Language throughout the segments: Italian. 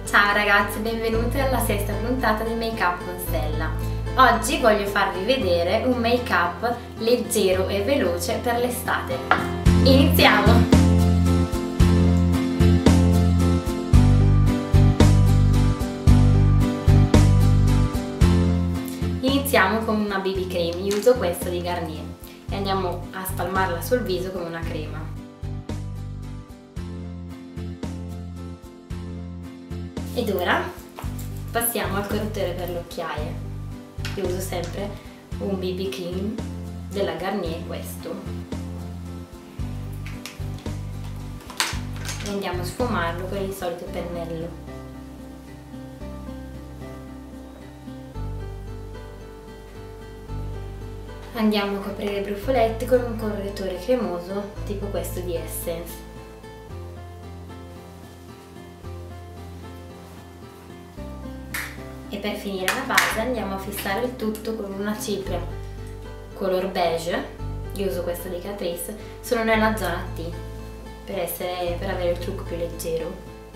Ciao ragazzi, benvenuti alla sesta puntata di Make Up con Stella. Oggi voglio farvi vedere un make up leggero e veloce per l'estate. Iniziamo! Iniziamo con una BB cream, io uso questa di Garnier e andiamo a spalmarla sul viso come una crema. Ed ora passiamo al correttore per le occhiaie. Io uso sempre un BB cream della Garnier, questo. E andiamo a sfumarlo con il solito pennello. Andiamo a coprire i brufoletti con un correttore cremoso tipo questo di Essence. E per finire la base andiamo a fissare il tutto con una cipria color beige. Io uso questa di Catrice, sono nella zona T per avere il trucco più leggero.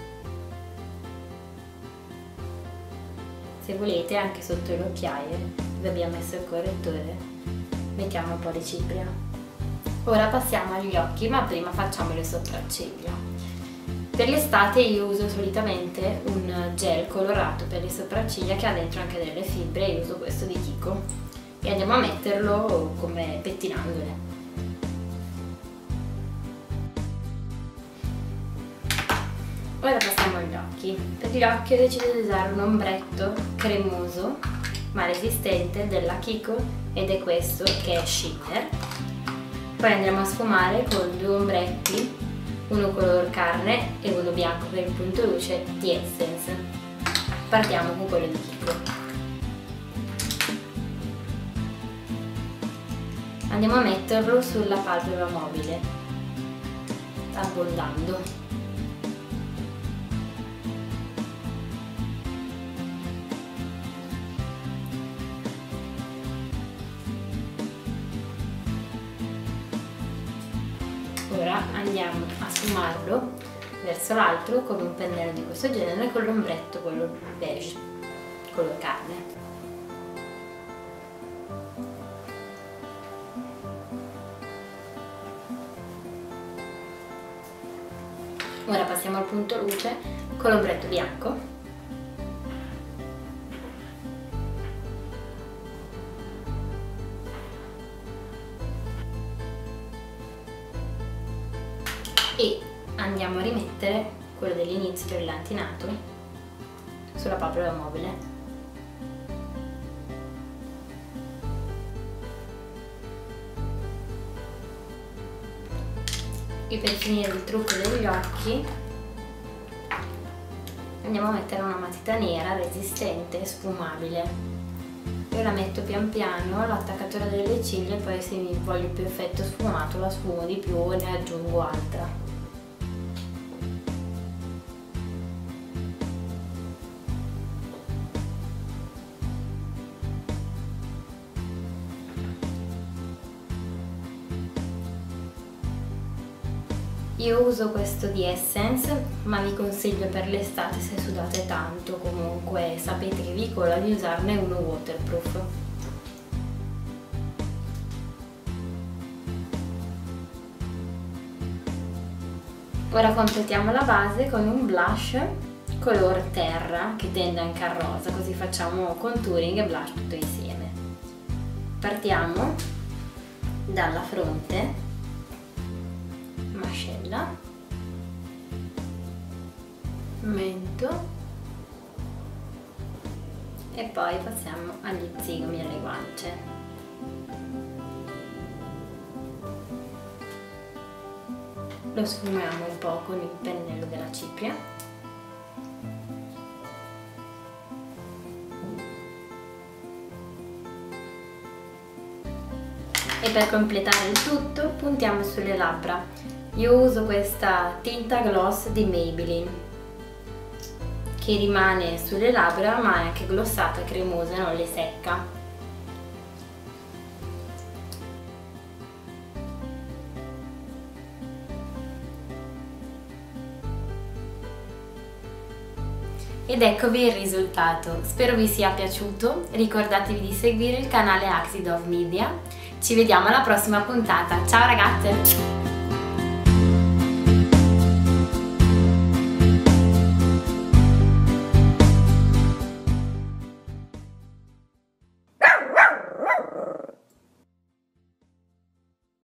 Se volete anche sotto le occhiaie dove abbiamo messo il correttore mettiamo un po' di cipria. Ora passiamo agli occhi, ma prima facciamo le sopracciglia. Per l'estate io uso solitamente un gel colorato per le sopracciglia che ha dentro anche delle fibre, io uso questo di Kiko e andiamo a metterlo come pettinandole. Ora passiamo agli occhi. Per gli occhi ho deciso di usare un ombretto cremoso ma resistente della Kiko ed è questo che è Shimmer. Poi andiamo a sfumare con due ombretti, uno color carne e uno bianco per il punto luce di Essence. Partiamo con quello di Kiko. Andiamo a metterlo sulla palpebra mobile, abbondando. Ora andiamo a sfumarlo verso l'altro con un pennello di questo genere con l'ombretto color beige, color carne. Ora passiamo al punto luce con l'ombretto bianco. E andiamo a rimettere quello dell'inizio brillantinato sulla palpebra mobile. E per finire il trucco degli occhi andiamo a mettere una matita nera resistente e sfumabile. Io la metto pian piano all'attaccatura delle ciglia e poi se mi voglio più effetto sfumato la sfumo di più e ne aggiungo altra. Io uso questo di Essence, ma vi consiglio per l'estate, se sudate tanto, comunque sapete che vi cola, di usarne uno waterproof. Ora completiamo la base con un blush color terra che tende anche al rosa, così facciamo contouring e blush tutto insieme. Partiamo dalla fronte, mascella, mento e poi passiamo agli zigomi e alle guance. Lo sfumiamo un po' con il pennello della cipria. E per completare il tutto puntiamo sulle labbra. Io uso questa tinta gloss di Maybelline che rimane sulle labbra ma è anche glossata, cremosa, non le secca. Ed eccovi il risultato. Spero vi sia piaciuto, ricordatevi di seguire il canale Axidov Media. Ci vediamo alla prossima puntata. Ciao ragazze!